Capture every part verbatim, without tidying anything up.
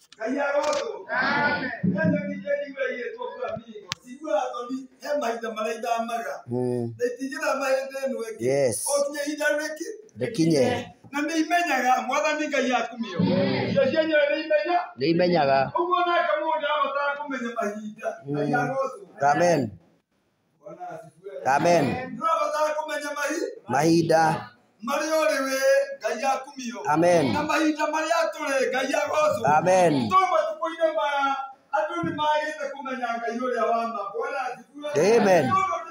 Kayagoto. Amen. Nenda kijeni wewe yetu kwa mimi. Sigura atoni hema ida malaida maga. Netijira maende nweke. Yes. Otunye ida weke. Dekinye. Na ndimenyaga mwathani Ngai yakumio. Yeyenye ndimenya. Ndimenyaga. Ubona kamundu abata kumenya mahinda. Kayagoto. Amen. Bwana asifiwe. Amen. Ndio abata kumenya mahinda. Mahinda. Mario rewe Ngai yakumio. Amen. Na mahinda maria tore Ngai yagoto. Amen. Toma tukoine ma atu ni maite kumenya Ngai uria wa ma. Bwana asifiwe. Amen.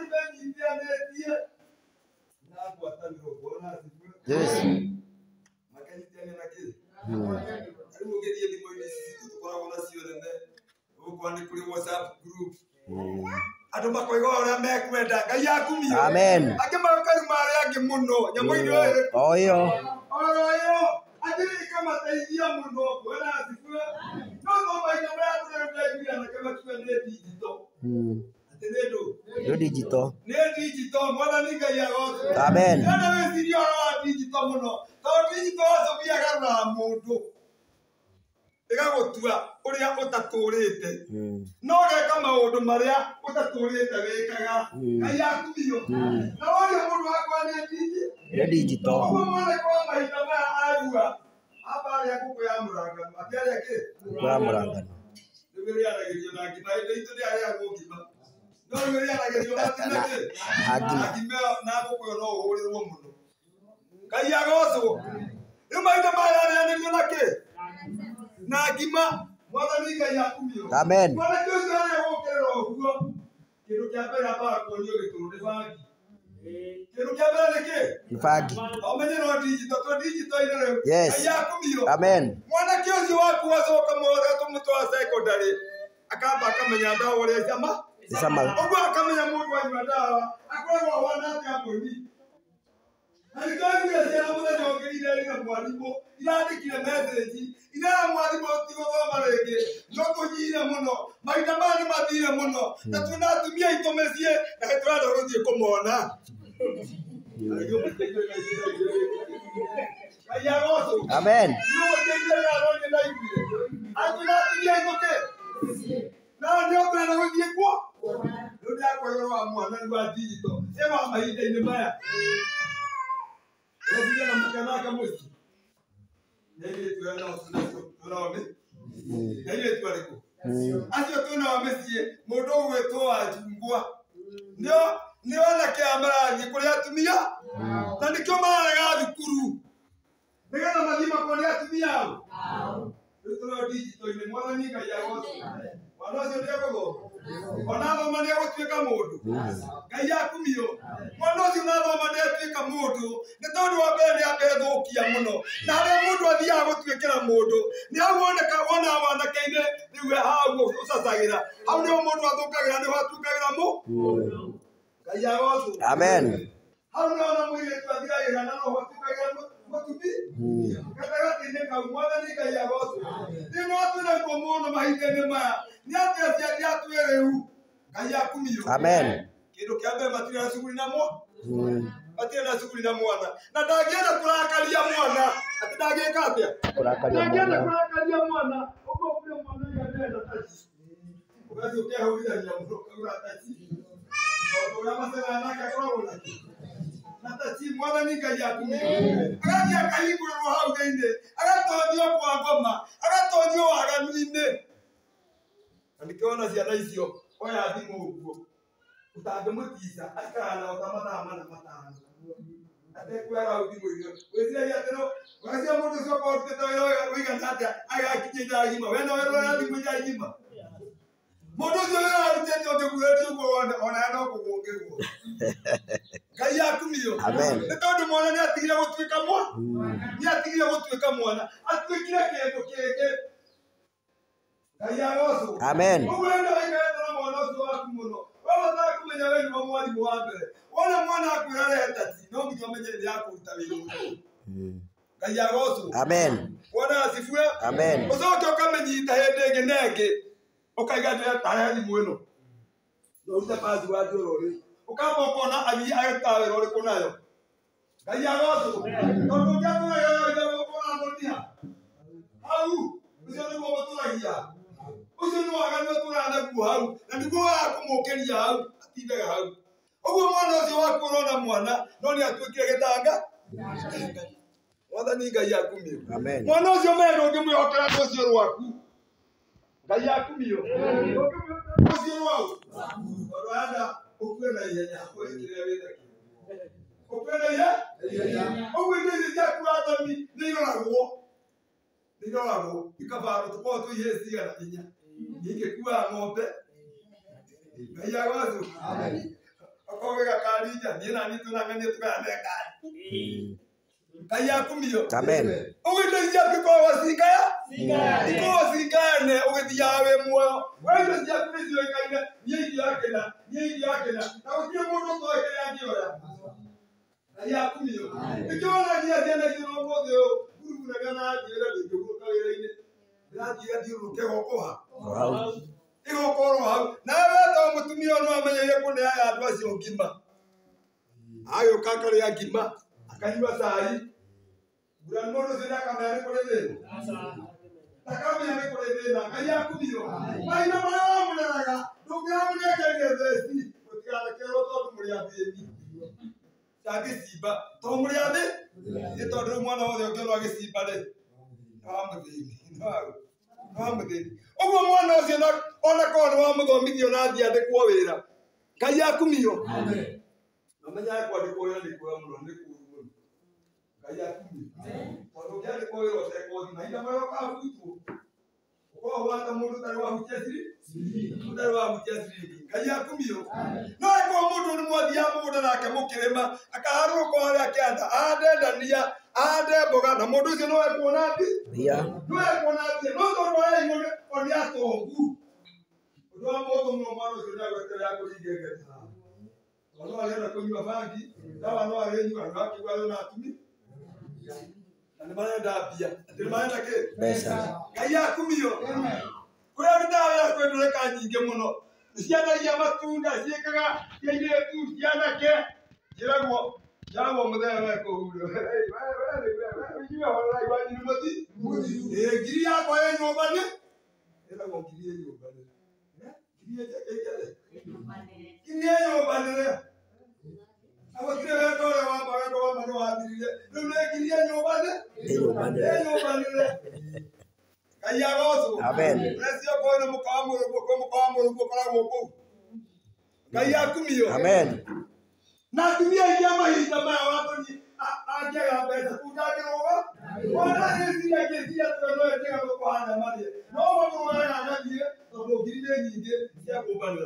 Yes. Makanitani na kile. Karibu ngedie ni moyo sisi tukora wala sio nende. Uko ni kuri WhatsApp group. Atu makoigo ora mekwenda Ngai yakumio. Amen. Akema kari mara yake muno. Nyamoini wewe. Oyo. Oyo. Adiri kama taidia muno. Bwana asifiwe. No no maina mara tunarudi na kama tuende digital. Mm. Atenedo. Yo digital. Ne digital mwana ninga ya wote. Amen. Yana we sirio wa digital muno. To digital so bia gara mundu. Ega gotua uria utaturite. Mm. No ge kama undu maria utaturite wekaga. Ngai yakumio. Na wale mundu wakwa ne digital. Yo digital. Kwa mwana kwa mahinda maya arua. Hapa ya kuko ya muranga. Atiari yake. Kwa muranga. Ndio ya ngerio na ngima ile itu ndio ya ngima. No ngerio na ngerio na ngima. Ngima na kuko no uri wo muno. Ngai yagoco. Ndio mahinda maya ya ngerio nake. Na ngima mwathani Ngai yakumio. Amen. Mwana kiozo ya gukero huo. Kindu kia mbere hapa kuonio gituru ni bangi. Kindu kia mbere ni ki? Ifangi. Omenye no digital to digital ile leo. Yes. Ngai yakumio. Amen. Mwana kiozi waku wacoka mothe tumutwa secondary. Akamba akamenya ndawa uria jama. Sama. Ogwo akamenya mundu wa ndawa. Akoragwo wana ati amuri. Alikazi ya muda nyogeire ina mwalimu. Irandikire message. Ina mwalimu tigo thoma rege. Noko nyira muno. Maita mani mathire muno. Na tunatumia itomesie na twara ruthie kumona. Amen. Na ndio kana ruthie kwa. Ndio kwa wa mwana wa digital. Sema maita ni maya. Ndio na mkana kama hivi. Ndio tunaona tunaona. Ndio tualiko. Acho tunaona mesie mundu gwetwo ajungwa. Ndio ndio na kiamara ngikuria tumia. Na nikyo mara thukuru. Nigana madima kwa ya tumia. Ndio digital ni mwana ni Ngai yagoco. Wanazo ndio gogo. Wanazo mania gutwika mundu. Ngai yakumio. Wanazo nazo mania twika mundu. Ni tondu wa mbere ni ambethukia muno. Na ria mundu athia gutwikira mundu. Ni awoneka wona wana kaine niwe hawo usasagira. Hau ni mundu athukagira ni watukagira mu. Ngai yagoco. Amen. Hau ni ona mwire twathiragira na no watukagira mu. Katagati ni kau mwathani Ngai yagoco. Ni no tuna komono mahindene maya. Ni atia cia dia twireu. Ngai yakumio. Amen. Kindu kia mbere matira shughuli na mwa. Matira na shughuli na mwana. Na ndagienda kurakaria mwana. Ati ndagika atia? Kurakaria Ndagienda mwana. kurakaria mwana. Uko kule mwana ya ndenda tachi. Ugazi ukia huida ya mroka ura tachi. Ndio masala naka kwa wala. Natachi mwathani Ngai yakumio. Agathi akahingũrĩrwo hau thĩinĩ. Agatonio kwa ngoma. Agatonio waganu-inĩ. Na nĩkĩona ciana icio oya thimũ ũguo. Ũtangĩmũtica aikara nao ta mathaa mana matano. Atekuoya hau thimũ-inĩ. Wĩciragia atĩ no wacia mũndũ ũcio okorwo ũrutĩte wĩra ũigana atĩa agakinyia nja ngima. We no wĩra ũrĩa thimũ nja ngima. Mũndũ ũcio wĩra arutĩte ũngĩguũrĩtio ũguo ona no kũgũngĩrwo. Ngai yakumio. Amen. Nĩ tondũ mwana nĩ atigire gũtuĩka mwana. Nĩ atigire gũtuĩka mwana. Atuĩkire kĩndũ kĩngĩ. Ngai yagoco. Amen. Ũguo nĩ waikaĩte na mwana ũcio waku mũno. Wewe ũtaka kũmenya we nĩwe mwarimũ wa mbere. Wona mwana akwĩra retati no nginya ũmenye nĩ yakũruta wĩra ũcio. Ngai yagoco. Amen. Bwana asifiwe. Amen. Ũcoke ũkamĩnyita hĩndĩ ĩngĩ na ĩngĩ. Ũkaiga ndĩretahe thimũ ĩno. No ũrute password ũrore. Ukamba ukona athii agetawe rori kunayo. Ngai yagoco. Tondu ngiatura yo yo ukona mutia. Au, ucio niguo mutura ria ucio no agano turana ku hau na niguo akumukeria hau atindaga hau oguo mwana ucio waku urona mwana no ni atwikire gitanga Mwathani Ngai akumio Amen. mwana ucio meno ngimwihokera ucio rwaku Ngai akumio ngimwihokera ucio rwaku oranda ukwe na ihenya kwekire witha ukwe na ihenya oguo ndi jaku athami ni yoragwo ni yoragwo ikabaro tuko tuiheci ana hinya ingekuwa ng'ombe Ngai agwazu amen akowega karija ni nani tunang'ania tukane kari Ngai akumio Amen. ugende jaku kwa wasingaya singaya kwa wasingane ugethia we muoyo wewe jaku ni ziwekaine ni idi yake na ni idi yake na na ukie mundu toke yangi oya Ngai akumio ikiona ni ajena jino mothe guru na gana jira ndikuruka wira-ini ndirathira thiuruke gokoha Wow. igokoro hau na we to mutumia no amenyeire kuneaga andu acio ngima ayo kakari ya ngima akanyua cai bura mundu thina kamere kuri thina takamere kuri thina Ngai akumio maina mara muneraga ndungiamunekeria theci utigarekerwo tondu muri athini tagicimba to muri athi ni tondu mwana wothe ungiona agicimba ri wa muthini no wa muthini oguo mwana ucio ona korwo wa muthomithio na thiandikwo wira Ngai akumio amen amenya kwandikwo wira ni kuoya muno ni kuru muno Ngai akumio amen tondu ngiandikwo wira utekothi na ina mayo kabutwo uko wata mundu tari wa huchesiri tari wa huchesiri Ngai akumio amen no iko mundu ni mwathia mundu nake mukirima akaharuka kwa ria kianda ande ndania ande mboga na mundu ucio no ekuona ati Ria. no ekuona ati no tondu ai ngone oni atongu ndo moto mno mwana ucio na gwetera kuringenge ono aliona kunywa bangi dawa no alinywa na akigwa na atumi na maana bia ati maana ke Pesa. Ngai akumio amen kuya ndawa ya kwendeka nyinge muno ciana ya matunda ciekaga yeire tu ciana ke jiragwo jiragwo mutheme kuhuro hey wewe wewe wewe wala iwani mati eh giri yako ye nyumba ni jiragwo giri ye nyumba ni giri ye kekele giri ye nyumba ni abo kire wewe wale wa baba wa mano wa giri ye giri ye nyumba ni Nyumba ni. ye nyumba ni Ngai agozo Amen. Resio kono mukamuro ko mukamuro ko kala goko Ngai akumio Amen. na tumia ya mahinda ma watu ni ajega pesa kutakiroga wana hizi ya kesi ya tono ya tega kwa hana mali no mambo wana anajie to girine nyinge cia kubanira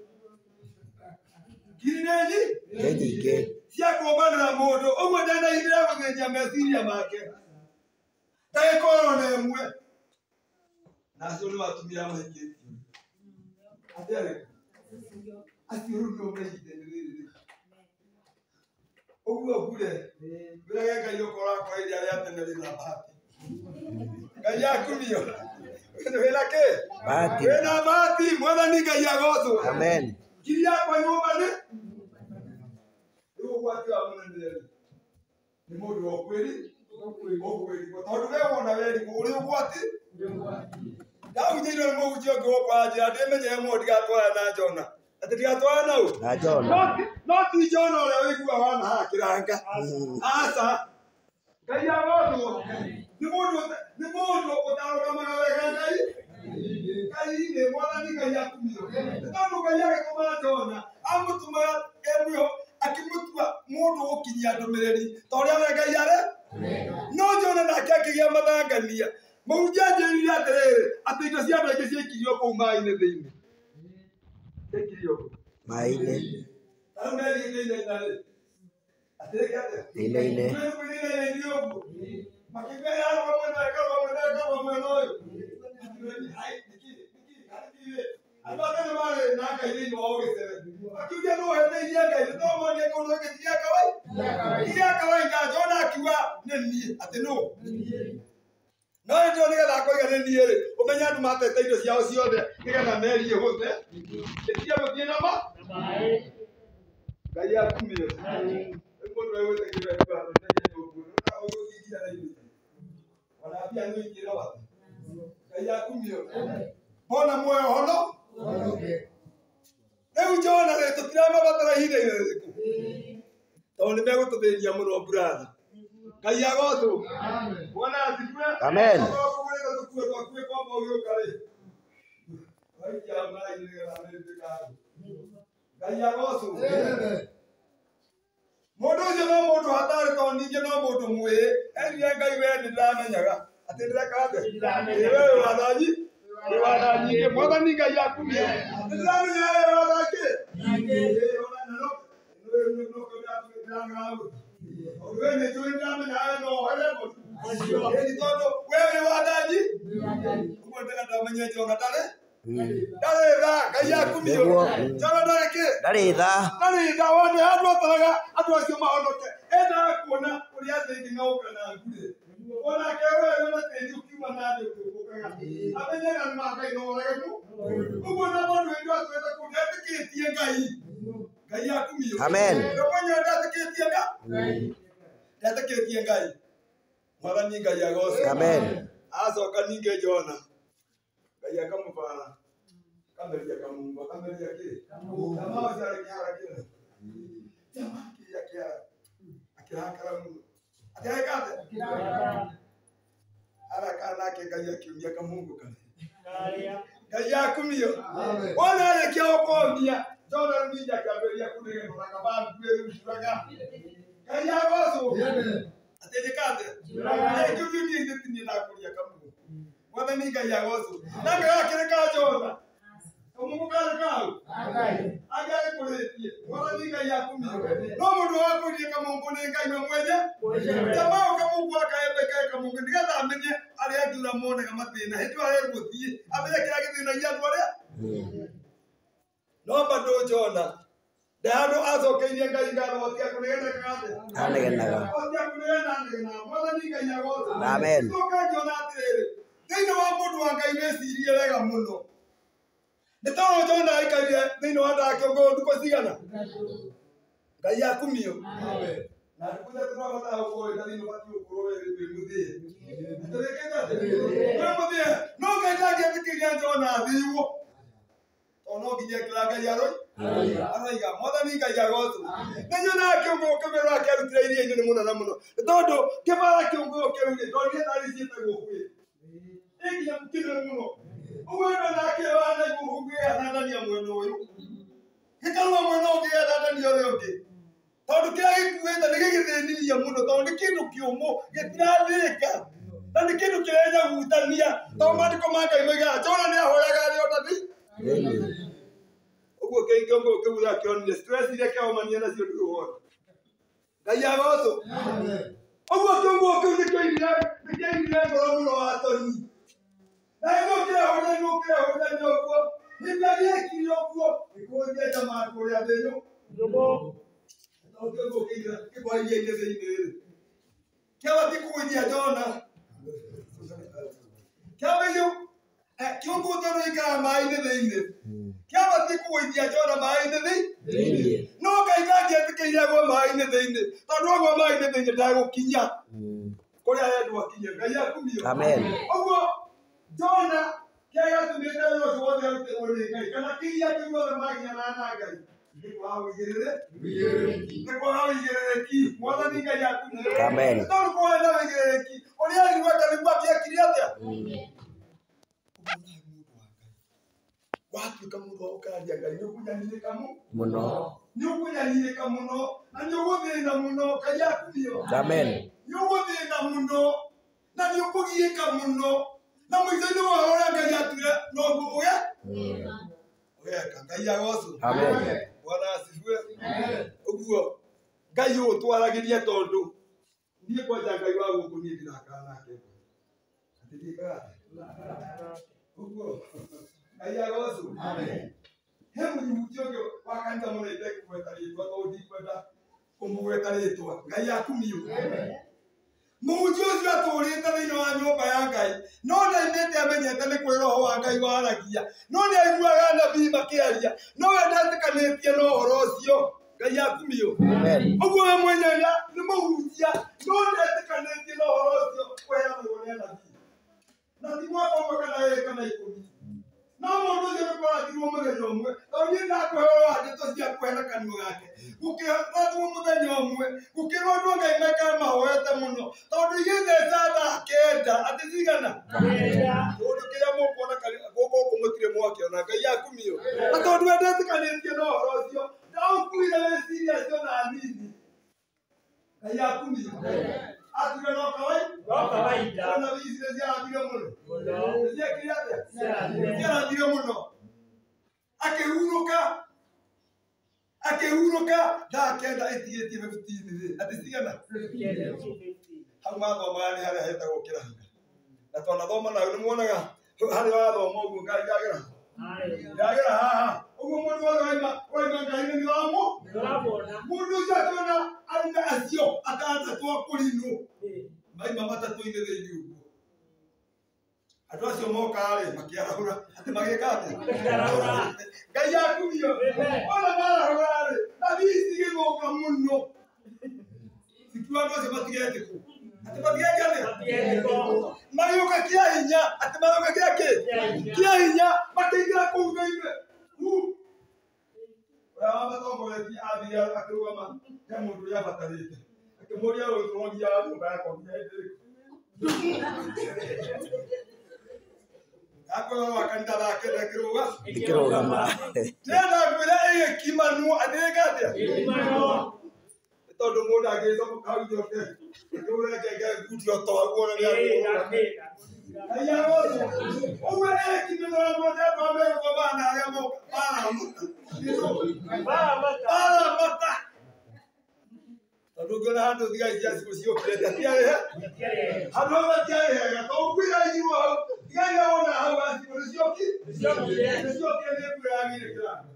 girine Keji ke. cia kubanira mundu umwe ndana hindira guthenja meciria make tai korona emwe na sio ni watumia maingi atere asiru no mehitenderere oguo gure biraga Ngai ukora kwa ile ya tenere na bahati Ngai akumio ndio hela ke Bahati. na bahati Mwathani Ngai agozo Amen. kiria kwa nyumba ni ndio kwa kwa mwenendele ni mundu wa kweli okweli kwa tondu we wona weri uri ugwati Daudi ndio mmoja wako kwa ajili amenye mo ndigatwara na Jona ati ndigatwara nau Na Jona. no ti Jona ule wigua wana hakiranga asa Ngai agodo ni mundu ni mundu utaroga magawega Ngai Ngai ni Mwathani Ngai akumio tondu Ngai yake kwa Jona amutuma emyo akimutua mundu ukinyia ndumiriri toria we Ngai are no Jona nake akigia mathangania Maujaje atiriri ati indo cia ndaike ciikirio kuu mai-ini thiini ciikirio Mai-ini. taru meri thiini ndari atirike ati Thiini-ini. ni ndio makigaya ro mwana ka mwana ka mwana oyo hai niki niki hadi abaka mare na ka ile no ogesere akiuja no hete ile ka ile to mone ko no ke tia kawai tia kawai ka Jona akiwa nini ati no no ndio nigetha koigana niĩ umenya andu matete indo ciao ciothe nigetha meri ihũthe itia muthie na ma Ngai akumio mundu wewe tegira kwa tegira kwa na ugogigia na indo wana pia no ingira wapi ngai akumio bona moyo hono eu jona le to tirama batara hide ku to ni mego to delia muno brother ngai agotu bona atikwe Amen. Modo jeno modo hatari to ni jeno modo muwe eri ngai we ni dana nyaga atendera kabe ewe wadaji ni wadaji ke moda ni ngai akumio ndana ya wadaji ke ona no no no ko ya tu ndana owe ne jo ndana na no ole mo eri todo wewe wadaji ko ndana damanya jo ngatale dale da ngai akumio jana dale ke Dari da. Dari da wani hado taraga ado sio maono ke eda kuona kulia zengi ngao kana kule ona ke wewe na tenju kiwa na de ko kanga abenye na ma kai no wala ku uko na bondo ndio atweza kudete ke tie ngai ngai akumio Amen. ndio date ke tie ga date ke tie ngai mara ni ngai agoso Amen. aso kaninge jona ngai akamufana Kambelia kamungu, kambelia ke. Jamaa wazara kiara kile. Jamaa kia kia. Akira karamu. Atia kate. Ara kana ke kaya kiumia kamungu kale. Kaya kumio. Ona ale kia okomia. Jona mbija kambelia kudege na kabana kuwe mshuraga. Kaya waso. Atia kate. Ai kiumia ndio ni na kulia kamungu. Wada ni kaya waso. Nanga akira ka jona. Mungu kale kao agai agai kuletie wala ninga ya kumi no mundu wako ni kama Mungu ni ngai mwenye jamaa kama Mungu akaebe kai kama Mungu ndiga amenye ali akila mona kama tena hetu ale kutie abele kila kitu na ya dwale no bado jona dado azo kenya ngai ngalo watia kunenda kade Ane naga. watia kunenda ndena wala ninga ya gozo Amen. no ka jona tere ngai wa mundu wa ngai mesirie wega muno Nitaona jona ikaje nino hata kiongo duko sigana. Ngai akumio. Amen. Na kuja tunapata huko ndio watu ukorowe mudie. Turekeza. Wewe mudie. No ngai yake fikiria jona dhiwo. Ono gije kilaga yaro. Araiga moda ni ngai yagotu. Nyo na kiongo kamera yake rutira irie ni muno na muno. Todo kebara kiongo kerunge ndori ndari sita gokwe. Eki ya mkire muno. Uwendo na ke wana kuhugia ndani ya mweno uyu. Hikalwa mweno ugia ndani ya yote. Tondu kila gikuenda nigigithini ya muno tondu kindu kiumo gitirathika. Na ni kindu kirenya gutania. Tondu mandiko manga imaga jona ni ahoyaga ari otati. Uguo keingongo kiuga kionire stress ile kwa mania na cio nduho. Ngai agoso. Amen. Uguo kiongo kiuga kioire nikioire ngoro muno wa toni. Na ndio kile hoja ndio kile hoja ndio kwa ndio kile kwa ikoje jamaa kwa ya denyo ndio ndio ndio kile kwa ile ile ile kwa tikuja jona kwa hiyo kiongo tano ika maine deinde kwa tikuja jona maine deinde no kaika je kile kwa maine deinde tano kwa maine deinde dago kinya kwa ya ndio kinya ngaya kumio Amen. Jona kaya tumenda yo wote wote wole kai kana kiya kiwa magi na na gai ni kwa hawi gerere ni kwa hawi gerere ki mwana ninga ya ku Amen. Ndio kwa na gerere ki oli ali waka ni baki ya kiriata watu kama ndo okaja gai ni kuja ni kama Muno. ni kuja ni kama muno na ni wote na muno kaya kuyo Amen. ni wote na muno na ni kuji kama muno na mwisho wa hora ngai atire no nguya oya kangai agoso Amen. Bwana asifiwe uguo ngai utwaragiria tondu nie kwa ngai wa guku ni ndiraka nake atirika uguo ngai agoso amen hemu nyutio wakanja mona ite kweta ritwa to di kweta kumweta ritwa ngai akumio amen Mujozi aturite thini wa nyumba ya Ngai no ndaimite amenyete ni kwi roho wa Ngai waragia no ni aiguaga nabii makiaria no endetikanĩtie na ũhoro ũcio Ngai akumio Amen. Ũguo we mwenyewe ni mũhunjia no endetikanĩtie na ũhoro ũcio kweranĩrwo nĩ nabii na ti mwaka ũmwe kana ĩrĩ kana ikũmi. No mũndũ ũcio nĩ kwarathirwo mũthenya ũmwe, tondũ niĩ ndakũheo ndeto cia kwenda kanua gake. Gũkĩrathwo mũthenya ũmwe, gũkĩrwo andũ a Ngai maikare mahoete mũno, tondũ igĩtheca thaa kenda, atĩ cigana? Tondũ kĩrĩa mũkuona gũkũ mũtirĩ mwakĩona, Ngai akumio. Na tondũ wendetĩkanĩtie na ũhoro ũcio, ndaũkuire wĩciria acio na nini. Ngai akumio. Atuge no kawaida. Ona wĩciria ciarathire mũno. Ciekire atĩa? Ciarathire mũno. Akĩhurũka. Akĩhurũka thaa kenda ĩtigĩtie fifteen-rĩ. Atĩ cigana? Hau mathomaga nĩ harĩa hetagwo kĩrahiga. Na twanathoma nayo nĩmuonaga harĩa wathoma ũguo Ngai ndagera. Ndagera haha. Ũguo mũndũ wothe waima waima Ngai nĩ wamo. Mũndũ ũcio akĩona arũme acio atandatũ a kũrinwo. Maima matatũ-inĩ thĩinĩ ũguo. Andũ acio moka-rĩ makĩarahũra. Atĩ magĩka atĩa? Ngai akumio. Ona marahũra-rĩ, na bici igĩthũka mũno. Cikiuga andũ acio matigetĩkwo. Atĩ matigeke atĩa? Magĩũka kĩa hinya. Atĩ magĩũka kĩa kĩ? Kĩa hinya. Makĩingĩra kũu thĩinĩ. Ũrĩa wamatongoretie athire akĩrũgama he mũndũ ũrĩa abatarĩte. Akĩmũria ũyũ tũrogia nyũmba yakwa nginya hĩndĩ ĩrĩkũ? Akwĩra wa kanitha thaa kenda ĩkĩrũga? Ĩkĩrũgama. Ndĩrenda ngwĩra ĩgĩkimanwo atĩrĩka atĩa? Nĩ tondũ mũndũ angĩcoka hau njoke akĩũrĩa ngenge nguti o twaguo na nĩagũrũga. Ngai aroco. Ũguo ĩgĩkimanwo mũndũ amegũkwo bana arĩa moka baramata. Baramata. Tondũ ngĩona handũ thigari cia cibũ ciũkĩrĩte atiarĩ he? Handũ hau hatiarĩ hega. Tondũ kwĩra igirwo hau. Thigari wona hau acibũ nĩcioki? Nĩciokire nĩ mbura yagĩire kĩranga.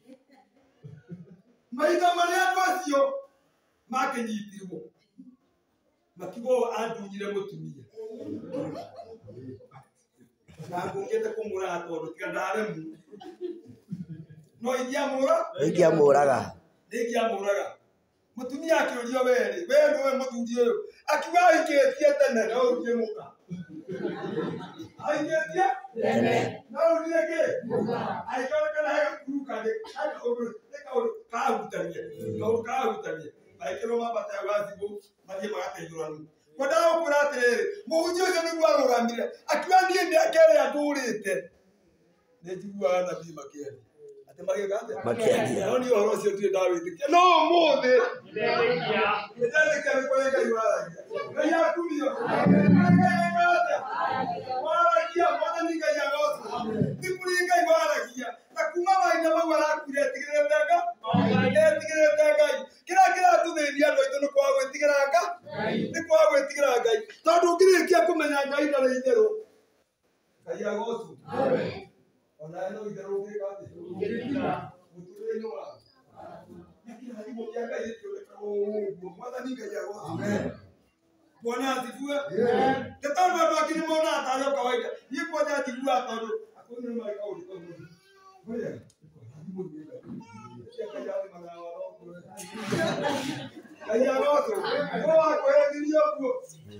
Mahinda marĩa andũ acio makĩnyitirwo makigwo andunyire mũtumia. Na ngũkĩte kũmũraga tondũ tiga ndaremwo. No ingĩamũra? Ingĩamũraga. Ingĩamũraga. Mũtumia akĩũrio werĩ, we nĩwe mũthuri ũyũ. Akiuga ahikĩtie tene no ũrutire mũka. Ahikĩtie? Tene. No ũrutire kĩ? Mũka. Agĩkĩonekana he gakuru kangĩ nĩ kaũndũ karahutania. Kaũndũ karahutania. Magĩkĩrwo mambate hau gacibũ mathiĩ magateithũrana. Ngwendaga gũkwĩra atĩrĩrĩ, mũhunjia ũcio nĩguo arũgamire. Akiuga niĩ mĩaka ĩrĩa ndũrĩte nĩnjiguaga anabii makĩaria. Atĩ magĩka atĩa? Makĩaria. No niĩ ũhoro ũcio ndirĩ ndawĩtĩkia. No ũmũthĩ nĩndetĩkia nĩ kũrĩ Ngai waragia. Ngai akumio. Ngai atĩa? Waragia mwathani Ngai agocwo. Nĩ kũrĩ Ngai waragia. Na kuma mahinda mau arakuire etigĩrĩte Ngai. Etigĩrĩte Ngai. Kĩrĩa kĩratũthĩnia andũ aitũ nĩ kwaga gwĩtigĩra Ngai. Nĩ kwaga gwĩtigĩra Ngai. Tondũ ũngĩrĩkia kũmenya Ngai ndarĩ itherũ. Ngai agocwo. Ona no itherũ ũngĩka atĩa? Mũtũrĩre-inĩ waku. Kĩrathimo kĩa Ngai gĩtionekaga ũguo. Mwathani Ngai agocwo. Bwana asifiwe. Nĩ tondũ andũ angĩ nĩmonaga tarĩ o kawaida. Niĩ kwanja njiguaga tondũ akũrũ nĩ marĩ kaũndũ kau mũno. Wega. Ngai agocwo. No wakũhĩngirie ũguo.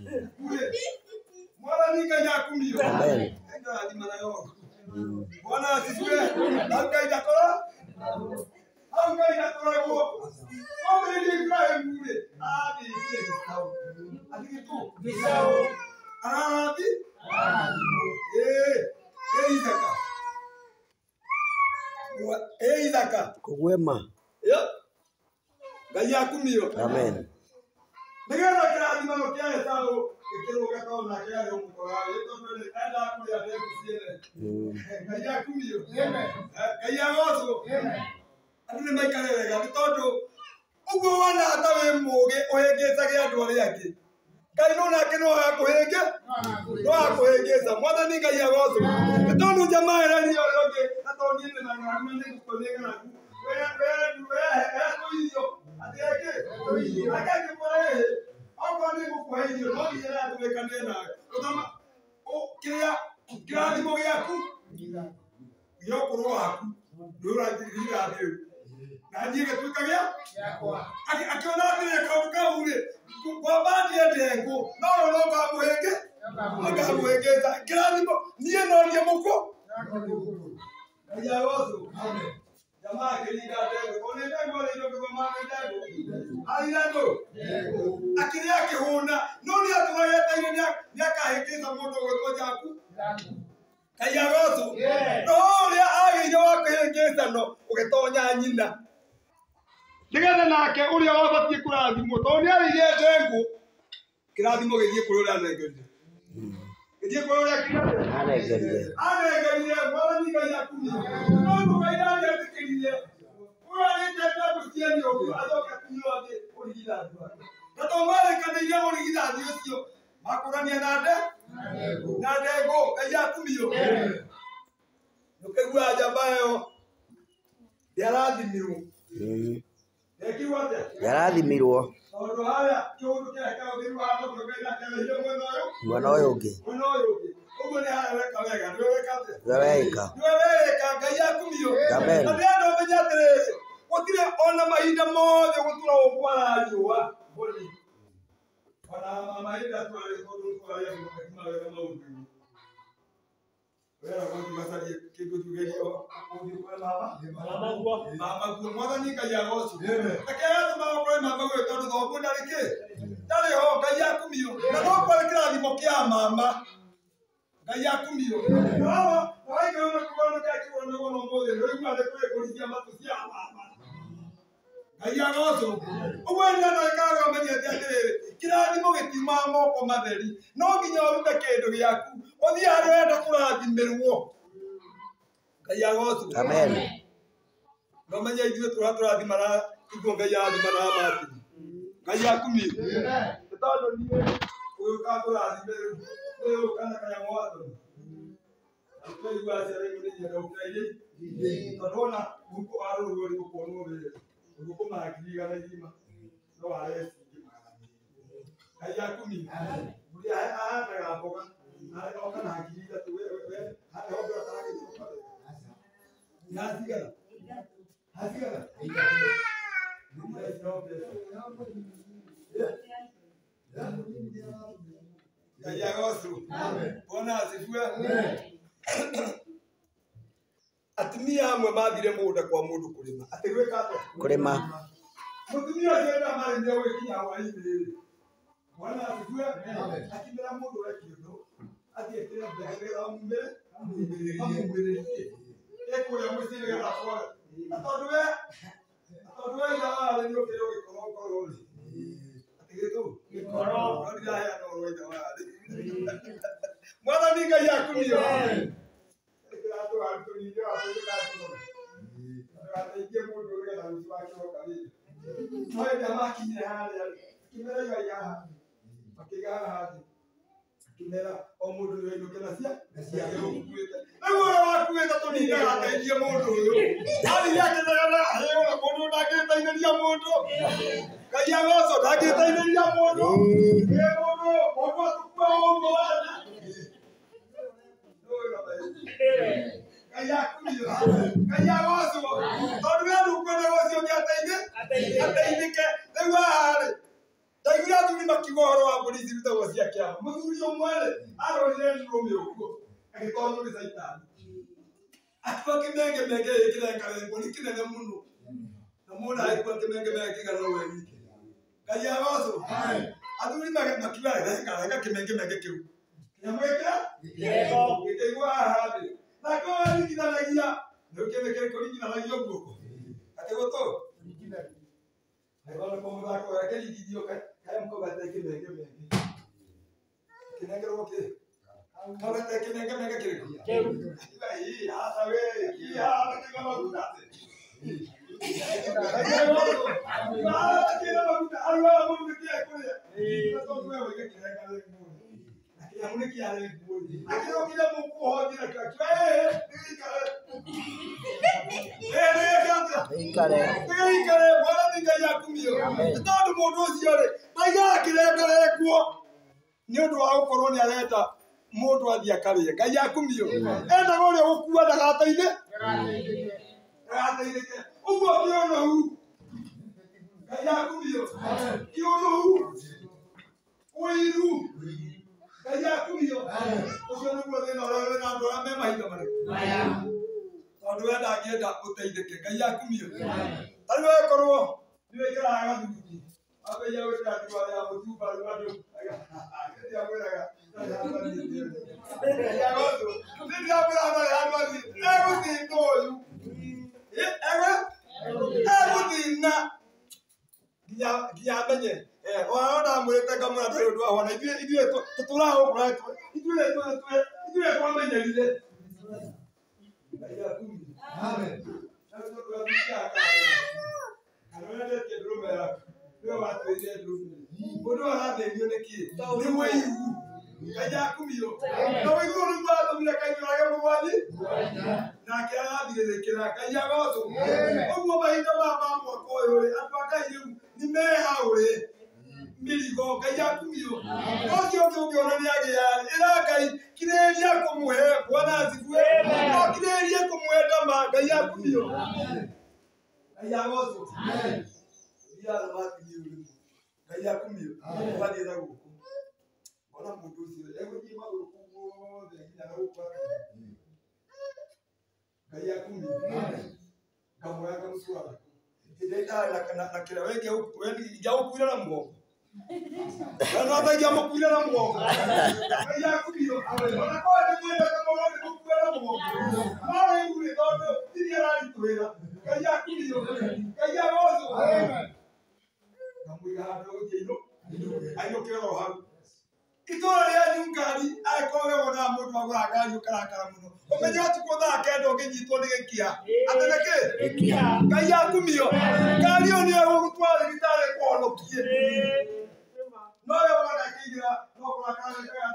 Mwathani Ngai akumio. Ngai nayo. Bwana asifiwe. Hau Ngai ndakora? Hau Ngai ndakoragwo. Ombĩrĩria Ibrahimu-rĩ, athĩĩte gĩcaũ. Athigĩtwo? Gĩcaũ. Ararathi? Ĩĩ. Ĩ Ithaka. Ĩ Ithaka. Kũgwema. Ngai akumio. Amen. Nĩgetha kĩrathimano kĩa Esaũ gĩkĩrũga tondũ nake arĩ o mũkora. Tondũ endaga kũrĩa mbegũ ciene. Ngai akumio. Ngai agocwo. Andũ nĩmaikare wega nĩ tondũ ũguo wona ta wĩ mũũgĩ ũhĩngĩcage andũ arĩa angĩ. Ngai no nake no agakũhĩnga? No agakũhĩngĩca. Mwathani Ngai agocwo. Nĩ tondũ jamaa ĩrenia ũrĩa ũngĩ na tondũ niĩ ndĩ na ng'aragu na nĩngũkũria ng'aragu. Irio atĩrĩkĩ? Akangĩkũra ĩhĩ. Okorwo nĩngũkũhe irio no nginya natũgĩkanie nawe. Kĩrĩa kĩrathimo gĩaku gĩa ũkũrũ waku nĩũrathirira thĩ rĩu. Na niĩ gĩtuĩka gĩakwa. Akĩona atĩrĩ kaũndũ kau-rĩ, kwamba ndĩe ndengũ no no ngamũhĩnge. Akamwegeza kirathimo niye no ndiye muko. Kaya wozo. Amen. Jamaa kilinga ndego. Kone ndego ile ndio kwa maana ndego. Alinado. Akili yake huna. Noni atuwayeta ile ni akahekeza moto kwa jaku. Kaya wozo. No ya ai ndio akahekeza no ugetonya nyina. Ndigana nake uri wabatie kurathimo toni ari ye ndengu. Kirathimo githie kuri uri anengerie. Githie kuri uri anengerie. Anengerie mwana ni kaya kumi. No kaida ya tikirie. Uri ndio kusikia ndio azoka kunyo ati uri githa. Tato male kana ile uri githa ndio makurania nade. Nade go kaya kumi yo. Nukegwa jabayo. Yarathimirwo. Mm. Yarathimirwo. Maundu haya kiundu kia kao thiru wa mutu ngenda kele mwena uyu. Mwena uyu ungi. Mwena uyu ungi. Uguo ni hareka wega. Ni weka ate. Weka. Ni weka Ngai akumio. Amen. Na ndio menya atiriri. Gutire ona mahinda mothe gutura ukwara riua. Boni. Ona mahinda twari kundu kwara mukima wega maundu. Wera kuti masalie kindu tugerio kundi kwa mama. Mama guo. Mama guo mwana ni Ngai agoci. Takaya tuma kwa mama guo tondu thogu ndari ki. Ndari ho Ngai akumio. Na no kwa kirathimo kia mama. Ngai akumio. No, wai kwa kwa kwa kiwona gono ngode. Roi male kwa kulisia matu cia mama. Ngai agoci. Ugwenda na kaga menye atiriri. Kirathimo gitima moko matheri. No nginya urute kindu giaku. Othi hari wenda kurathimirwo. Ngai agoci. Amen. No menya ithuĩ tũratũrathimana ithuĩ Ngai arathimana mati. Ngai akumio. Tondũ niĩ ũyũ kakũrathimirwo ũyũ kana kanya mwatũ. Tũigua ciara imwe nĩ nyenda ũkaire. Tondũ ona mũko warũrwo ri gũkorwo wĩra. Ũguo kũmakiri igana igima. No areci ngĩmagana. Ngai akumio. Mbũri ahataga mboga. Na oka na akiri ithatũ wewe hata hondo ataragĩcoka. Yatigara. Hatigara. Ngai agoci. Bona asifiwe. Atumia amwe mathire mũgũnda kwa mũndũ kũrĩma. Atĩ gwĩka atĩa? Kũrĩma. Mũtumia ũcio enda marĩmire gwĩkinya hwaĩ-inĩ. Bona asifiwe. Akĩmera mũndũ we kĩũndũ. Athiĩ kĩrĩa mbere amumĩre. Amumĩrĩrie. Ekuria mũciĩ nĩgetha akore. Atondu we atondu we ndararĩ nĩ ũkĩrĩ ũgĩkorwo ngoro rĩ. Atĩgĩtũ gĩkoro. No ndiraheana ũhoro wa ndararĩ. Mwathani Ngai akumio. Kĩratũ arutũrithio atũrĩka kũrora. Ndagateithie mũndũ nĩgetha mũciĩ wake woka rĩrĩ. No hĩndĩ ĩrĩa makinyire harĩa rĩ, akĩmera igai haha. Makĩiga haha thĩ. Akĩmera o mũndũ nĩ wainũkĩra ciake gũkuĩte. Rĩu ũrĩa wakuĩte tũnindaga ateithie mũndũ ũyũ. Athiĩ akĩthegana aheo mũndũ ndangĩteithĩria mũndũ. Ngai agoco ndangĩteithĩria mũndũ. Ĩ mũndũ mũndũ atukua ũguo wena. Ngai akumio. Ngai agoco. Tondũ we ndũkwenda gũcio gĩateithie. Ateithĩke. Rĩu haha rĩ. Ndaiguire athuri makiuga ũhoro wa mbũri cirutagwo cia kĩama. Mũthuri ũmwe rĩ arorire ndũrũme ũguo. Agĩtonywo nĩ Saitani. Akĩgwa kĩmengemenge gĩkĩrenga mbũri kĩnene mũno. Na mũndũ agĩkua kĩmengemenge kĩigana ũguo wiki. Ngai agoco. Athuri makiuga renga renga kĩmengemenge kĩu. Kĩnyamũ gĩkĩ gĩkĩigua haha thĩ. Nake waringithanagia nĩ kĩndũ kĩrĩkũringithanagia guoko. Atĩ gũtũ. Agora como dá com aquele vídeo que é um cobertor que mega mega. Que mega o quê? Cobertor que mega mega que. Que aí, ah, sabe? Que ah, que não vai mudar. Ah, que não vai mudar. Agora vamos ver que é coisa. Não tô vendo que que é cara de mundo. Aqui é muito que é de mundo. Aqui não queria muito correr na cara. É, é, cara. É, é, cara. Cara. Cara, bora Ngai akumio. Tondu mundu ucio ri, Ngai akirengarenguo ni undu wa gukorwo ni arenda mundu athie akarie. Ngai akumio. Enda uria gukua ndagateithie. Ndagateithike. Uguo kĩono hu. Ngai akumio. Kĩono hu. Ũiru. Ngai akumio. Ucio nĩ guo thĩna ũrĩa wĩna andũ arĩa me mahinda marĩkũ. Tondũ we ndangĩenda ũteithĩke. Ngai akumio. Tarĩu wĩkorwo nĩ wĩkĩraga gathuti. Wambĩrĩria gwĩkĩra ndwara ya mũtumba rĩu andũ agĩthiĩ amwĩraga nĩndĩramwĩra marĩ andũ athiĩ egũthina ũyũ. Egũthina nginya amenye ona ndamwĩrĩte ngamwĩra ndũrĩ ũndũ wahona ithuĩ tũtũraga gũkũ ithuĩ twamenyerire. Ngai akumio. Mũndũ arathĩnio nĩkĩ? Nĩ mũigu. Ngai akumio. Na mũigu nĩ mwatũmire kaingĩrage mũgwati nake arathirĩrĩkĩra. Ngai agocwo. Ũguo mahinda maya ma mwaka ũyũ rĩ, andũ a Ngai rĩu nĩ mehaũrĩ mĩrigo. Ngai akumio. Ũcio ũngĩ ũngĩona nĩ agĩa ĩra Ngai kirĩrĩria kũmũhe Bwana asifiwe. No kirĩrĩrie kũmũhe ndama. Ngai akumio. Ngai agocwo. Ngai akumio. Wathiĩ na gũkũ. Ona mũndũ ũcio egũthiĩ magũrũ kũu guothe nginya na gũkũ. Ngai akumio. Ngamũoya ngamũtwara. Hĩndĩ ndarĩ na kĩrĩa we ingĩagũkuire na muongo. Na no atangĩamũkuire na muongo. Ngai akumio. Ona korwo ndimwendete mũno ndĩmũkuire na muongo. No rĩu rĩ tondũ ndirĩ araritũhĩra. Ngai akumio. Ngai agocwo. Ngamũiga handũ gũthiĩ ainũkĩre o hau. Itũũra rĩa Nyungari angĩkorwo we wonaga mũndũ wagũra ngari ũkarakara mũno, ũmenye ũtukũ thaa kenda ũngĩnyitwo nĩ gĩkĩa. Atĩ nĩ kĩ? Ngai akumio. Ngari ĩyo nĩyo ĩgũgũtwara thibitarĩ ĩkũhonokie. No we wona akĩingĩra no kũrakara wekaga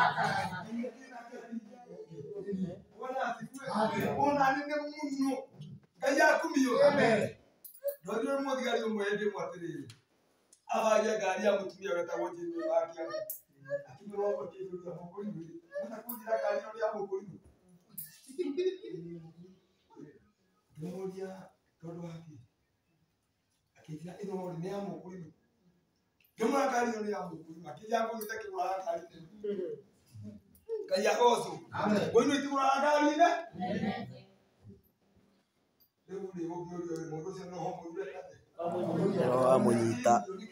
Bwana asifiwe. Ona nĩ mũno. Ngai akumio. Ndũrĩ mũthigari ũmwe hĩndĩ ĩmwe atĩrĩrĩ. Abagia ngari ya mũtumia wetagwo Jimmy Wakia. Akĩmũrwo akĩmũrwo mũkũrinũ. Nĩta kũnjĩra ngari ĩyo ya mũkũrinũ. Ngĩmũria tondũ wake. Akĩnjĩra ĩno nĩ ya mũkũrinũ. Ngĩmũra ngari ĩyo nĩ ya mũkũrinũ. Akĩnjĩra ngũgĩte kĩgũraga ngari ĩyo. Ngai agocwo. Mũkũrinũ itigũraga ngari ĩyo. Rĩu nĩ ũgĩũrio mũndũ ũcio no homũrire kate. Amũnyita.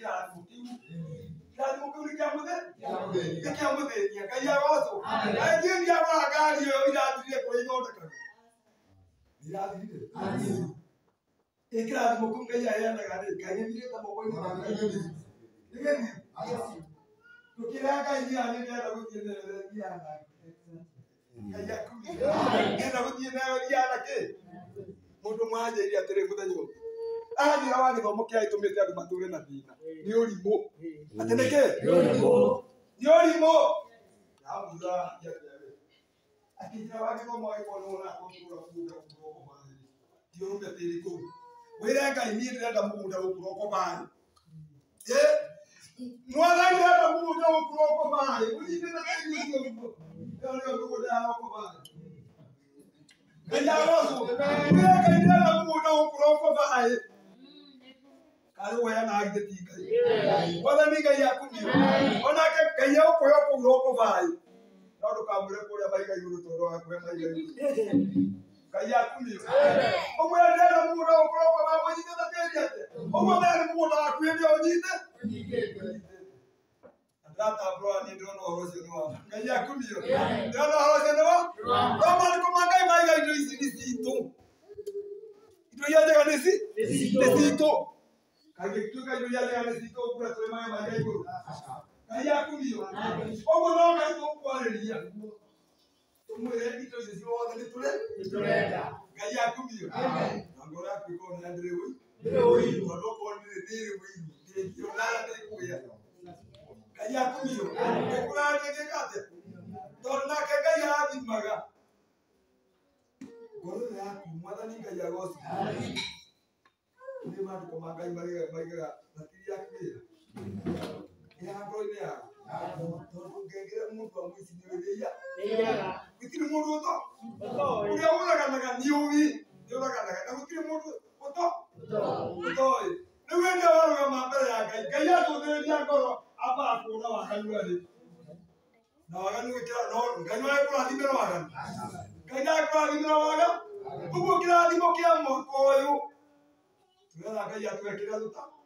Nĩkĩamũthĩnia. Ngai agocwo. Kaingĩ ndiagũra ngari ĩyo irathirire kũrĩa ithondekaga. Irathirire. Ĩkĩrathimo kũu Ngai aheanaga rĩ, Ngai nĩthirĩte moko-inĩ ma Ngai. Nĩgĩthiĩ. Tũkĩrĩa Ngai nginya nĩndĩrenda gũthiĩ nayo thiana. Ngai akumio. Ngenda gũthiĩ nayo thiana kĩ? Mũndũ mwanjĩrire atĩrĩ mũthenya ũmwe. Anjĩra wa gĩthomo kĩa itũmĩte andũ matũũre na thĩna. Nĩ ũrimũ. Atĩ nĩ kĩ? Nĩ ũrimũ. Nĩ ũrimũ. Ndamwĩra akĩnjĩra wa gĩthomo agĩkorwo nĩ wona gũtũũra mũgũnda gũkũroko maĩ. Thiũrũme tĩĩri kũu. Wĩre Ngai niĩ ndĩrenda mũgũnda gũkũroko maĩ. Ĩ mwathani ndĩrenda mũgũnda gũkũroko maĩ. Ũnyitĩte tĩĩri ũcio ũguo. Ĩyo nĩyo mũgũnda ya gũkũ maĩ. Ngai agocwo. Wĩre Ngai ndĩrenda mũgũnda gũkũroko maĩ. Karĩ ũheana agithĩ ti Ngai. Mwathani Ngai akumio. Onake Ngai egũkũhe kũgũroko maĩ. No ndũkamwĩre kũrĩa maiga igũrũ tondũ wakũhe maiga igũrũ. Ngai akumio. Ũmwĩre ndĩrenda mũgũnda gũkũroko maĩ. Mũnyitĩte tĩĩri atĩa? Ũguo mbere nĩ mũgũnda waku hĩndĩ ĩyo ũnyite. Ndatambũra niĩ ndĩrona ũhoro ũcio nĩ wa. Ngai akumio. Ndĩrona ũhoro ũcio nĩ wa. No maandĩko ma Ngai maiga indo ici nĩ citũ. Indo iria njega nĩ ci? Nĩ citũ. Angĩtuĩka indo iria njega nĩ citũ ũkũre tũrĩ maĩ maiga igũrũ. Ngai akumio. Ũguo no Ngai tũkwarĩria. Tũmwĩre indo ici ciothe nĩ tũrenda. Ngai akumio. Na ngoro yaku ĩkorwo nĩ ndĩrĩ wũiru. Ndĩrĩ wũiru. Tondũ okorwo ndĩrĩ ndĩrĩ wũiru ndĩngĩona ndĩkũgĩa. Ngai akumio. Ndĩkũra ndĩngĩka atĩa? Tondũ nake Ngai arathimaga. Ngoro yaku mwathani Ngai agocwo. Nĩ maandĩko ma Ngai maigaga natiri yaku wĩra. Ĩ ngoro-inĩ yaku. Tondũ ngengere mũndũ wa mũici nĩ wĩrĩia. Gũtirĩ mũndũ ũto. Ũrĩa ũraganaga nĩ ũĩ. Nĩ ũraganaga. Na gũtirĩ mũndũ ũto. Ũtoĩ. Rĩu hĩndĩ ĩyo warũgama mbere ya Ngai. Ngai atũthĩrĩria ngoro ambaga kuona wa kanua rĩ. Na Ngai wa kurathimira waga. Ngai wa kurathimira waga. Uguo kirathimo kia mwaka uyu. Turera Ngai atwekira tuta.